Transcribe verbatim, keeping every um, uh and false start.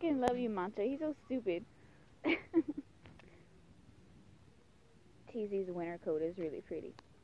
freaking love you, Mancha. He's so stupid. T Z's winter coat is really pretty.